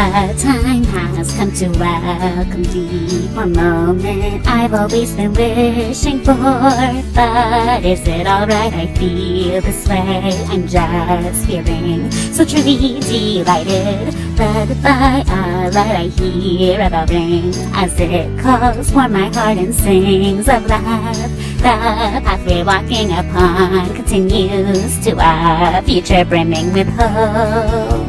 time has come to welcome deeper moment I've always been wishing for. But is it alright I feel this way? I'm just feeling so truly delighted. Led by a light I hear a bell ring as it calls for my heart and sings of love. The path we're walking upon continues to a future brimming with hope.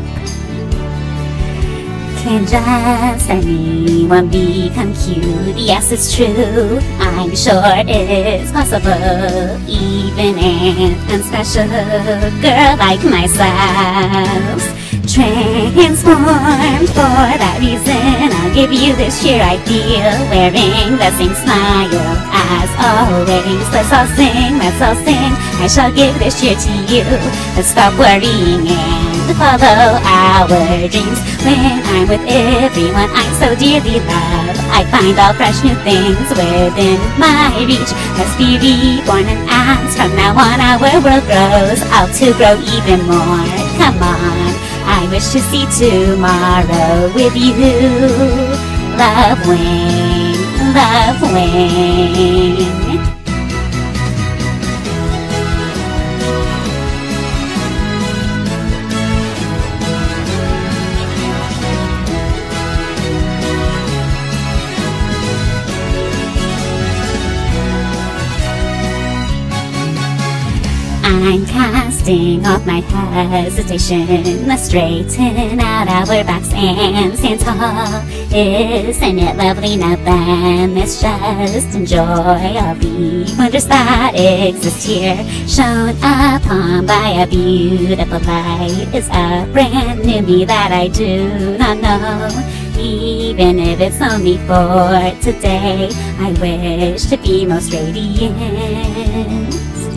Can just anyone become cute? Yes, it's true. I'm sure it's possible. Even an special girl like myself, transformed for that reason. I'll give you this cheer I feel, wearing the same smile as always. Let's all sing, let's all sing. I shall give this cheer to you. Let's stop worrying and follow our dreams. When I'm with everyone I so dearly love, I find all fresh new things within my reach. Let's be reborn and as from now on our world grows, out to grow even more. Come on, I wish to see tomorrow with you. Love wing, love wing. I'm casting off my hesitation. Let's straighten out our backs and stand tall. Isn't it lovely now then? Let's just enjoy all the wonders that exist here. Shown upon by a beautiful light is a brand new me that I do not know. Even if it's only for today, I wish to be most radiant.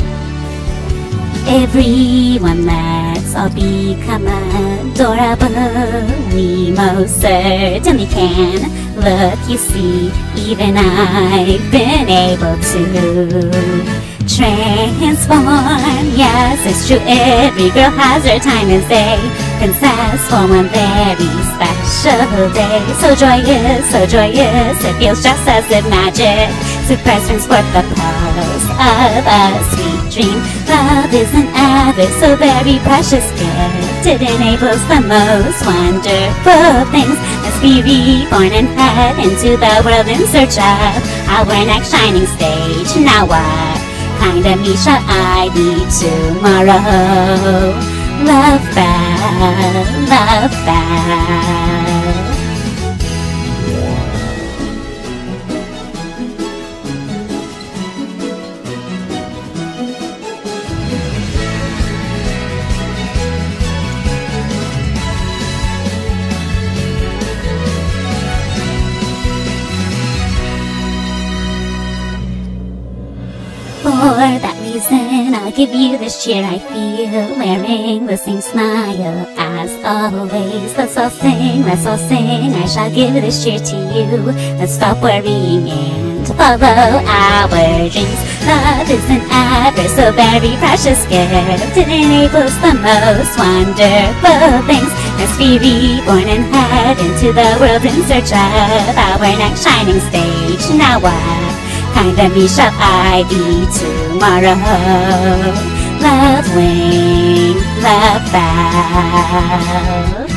Everyone, let's all become adorable. We most certainly can. Look, you see, even I've been able to transform. Yes, it's true, every girl has her time as a princess for one very special day. So joyous, it feels just as if magic surprise transport the pulse of a sweet dream. Love is an ever so very precious gift. It enables the most wonderful things. Let's be reborn and head into the world in search of our next shining stage. Now what kind of me shall I be tomorrow? Love bell, love bell. For that reason, I'll give you this cheer I feel, wearing the same smile as always. Let's all sing, I shall give this cheer to you. Let's stop worrying and follow our dreams. Love is an ever so very precious gift. It enables the most wonderful things. Let's be reborn and head into the world in search of our next shining stage. Now what kind of me shall I be tomorrow? Love wing, love bell.